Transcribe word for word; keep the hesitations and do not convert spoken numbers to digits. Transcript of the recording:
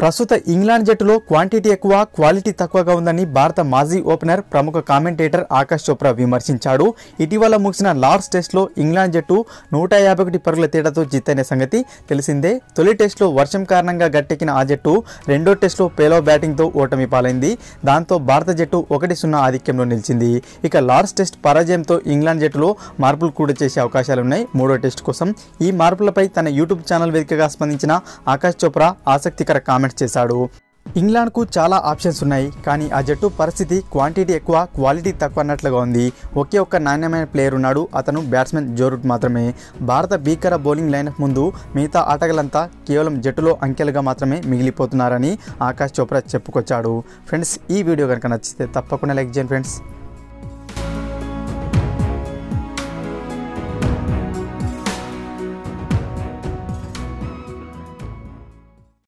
ప్రస్తుత ఇంగ్లాండ్ జట్టులో క్వాంటిటీ ఎక్కువ క్వాలిటీ తక్కువగా ఉందని భారత మాజీ ఓపెనర్ ప్రముఖ కామెంటేటర్ ఆకాష్ చోప్రా విమర్శించాడు. ఇటీవల ముగిసిన లార్డ్స్ టెస్ట్లో ఇంగ్లాండ్ జట్టు నూట యాభై ఒకటి పరుగుల తేడాతో జిత్తనే సంగతి తెలిసిందే. తొలి టెస్ట్లో వర్షం కారణంగా గట్టెక్కిన ఆ జట్టు రెండో టెస్ట్లో పేలో బ్యాటింగ్తో ఓటమి పాలైంది. దాంతో భారత జట్టు ఒకటి సున్నా ఆధిక్యంలో నిలిచింది. ఇక లార్డ్స్ టెస్ట్ పరాజయంతో ఇంగ్లాండ్ జట్టులో మార్పులు కూడా చేసే అవకాశాలున్నాయి మూడో టెస్ట్ కోసం. ఈ మార్పులపై తన యూట్యూబ్ ఛానల్ వేదికగా స్పందించిన ఆకాష్ చోప్రా ఆసక్తికర కామెంట్స్ చేశాడు. ఇంగ్లాండ్కు చాలా ఆప్షన్స్ ఉన్నాయి, కానీ ఆ జట్టు పరిస్థితి క్వాంటిటీ ఎక్కువ క్వాలిటీ తక్కువ అన్నట్లుగా ఉంది. ఒకే ఒక్క నాణ్యమైన ప్లేయర్ ఉన్నాడు, అతను బ్యాట్స్మెన్ జో రూట్ మాత్రమే. భారత భీకర బౌలింగ్ లైనప్ ముందు మిగతా ఆటగాళ్లంతా కేవలం జట్టులో అంకెలుగా మాత్రమే మిగిలిపోతున్నారని ఆకాష్ చోప్రా చెప్పుకొచ్చాడు. ఫ్రెండ్స్, ఈ వీడియో కనుక నచ్చితే తప్పకుండా లైక్ చేయండి ఫ్రెండ్స్.